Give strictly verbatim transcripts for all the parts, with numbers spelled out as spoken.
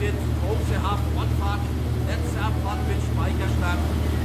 wird große Hafenrundfahrt, letzte Abfahrt mit Speicherstand.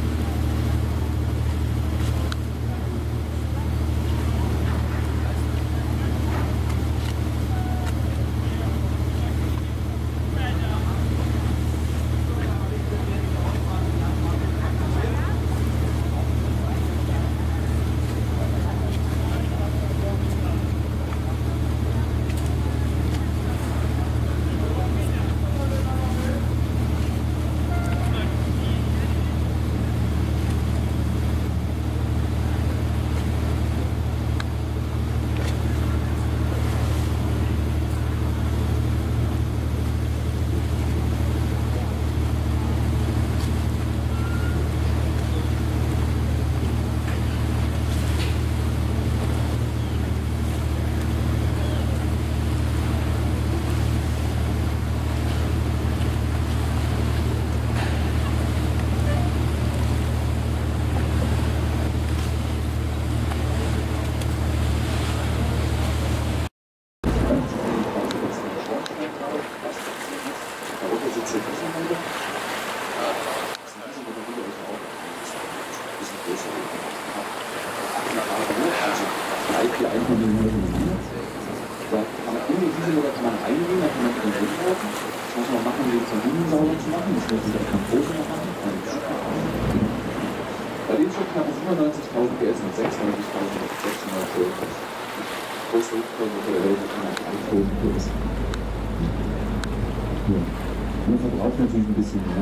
Man verbraucht natürlich ein bisschen mehr.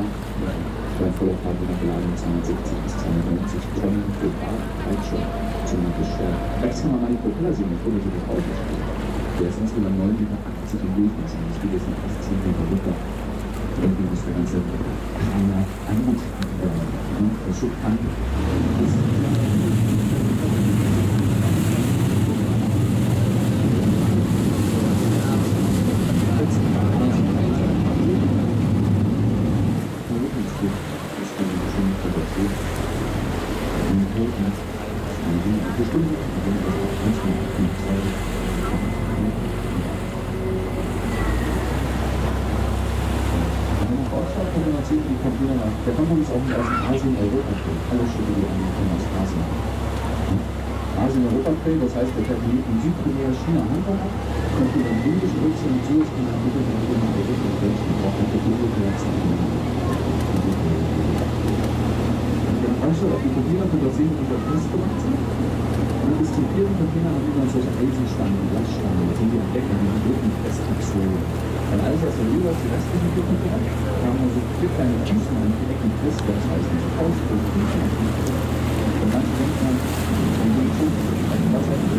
Bei voller Fahrt mit einer Beladung zweihundertsiebzig bis zweihundertneunzig Tonnen pro Tag reicht schon ziemlich schwer. Rechts kann man mal die Propeller sehen, bevor wir so das Auto spielen. Der ist insgesamt neun Meter achtzig im Durchmesser. Das geht jetzt noch fast zehn Meter runter. Irgendwie muss der ganze Kraner angetrieben werden. Der Schubtank ist der kommt uns auch aus Asien, Europa steht. Alle Schiffe, die angekommen aus Asien. Asien, Europa steht, das heißt, der fährt in Südkorea, China, Hongkong ab, kommt über den indischen Ozean und Suezkanal bitte nach Europa und Europa und braucht eine Kopierreaktion. Der Anschluss auf die Kopierer wird sehen, wie wir das gemacht sind. Und bis zum vierten Container haben wir dann solche Eisenstangen, Glasstangen, die sind die am Deck, die Rücken fest abzogen. Und alles, was wir über die restlichen Rücken haben, haben wir so vier kleine Kiesen an die Ecken fest, das heißt, nicht ausdrücken. Und dann denkt man, an den Punkt, was hat